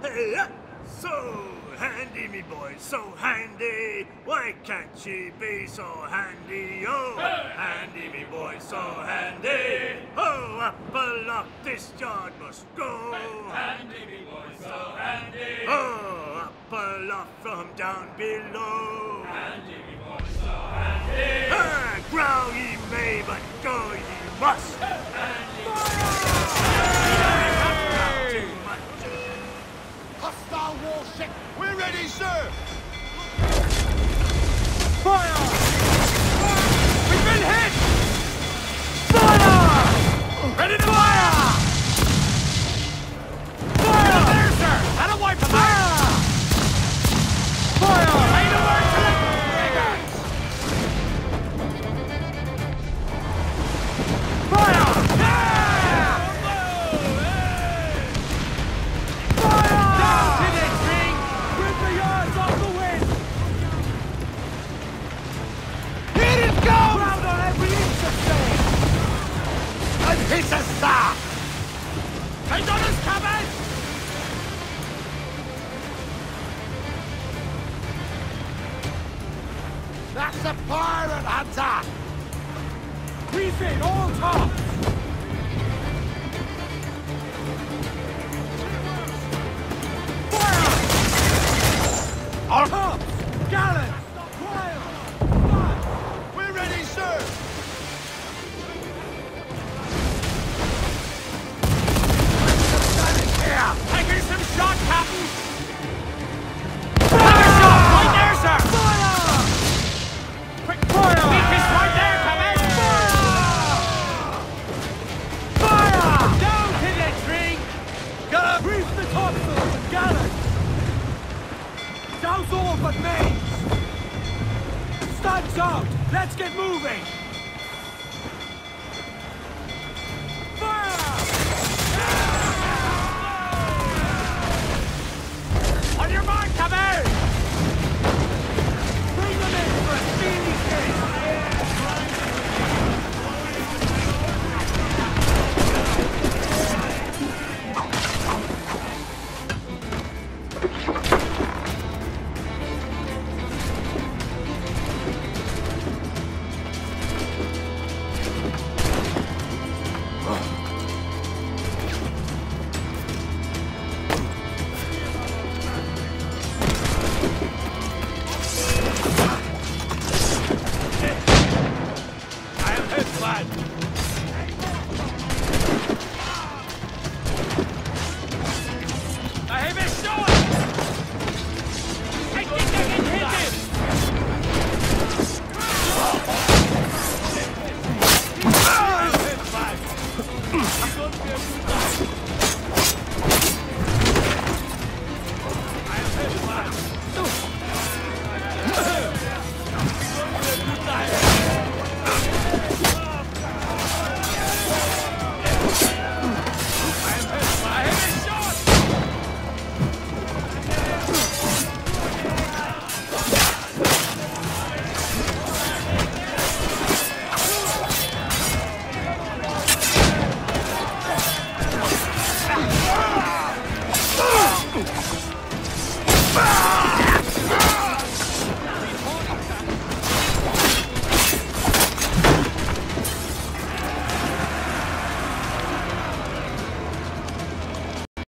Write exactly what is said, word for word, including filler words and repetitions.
So handy, me boy, so handy. Why can't she be so handy? Oh, handy, me boy, so handy. Oh, up aloft this yard must go. Handy, me boy, so handy. Oh, up aloft from down below. Handy, me boy, so handy. Ah, growl ye may, but go ye must. Hostile warship! We're ready, sir! Fire! We've been hit! Fire! Ready to fire! Fire! There, sir! That'll wipe them out! Fire! Ready to work to the Fire! Piece of stuff! Hey, Donna's coming! That's a pirate hunter! Refit all tops! Fire! Our tops! Gallants! Fire! We're ready, sir! Taking some shot, Captain! Another shot! Right there, sir! Fire! Quick fire! Weakest right there, coming! Fire! Fire! Down to the tree! Gotta brief the topsails and gallants! Douse all but mains! Studs out! Let's get moving! On your mark, cover! Bring them in for a speedy chase!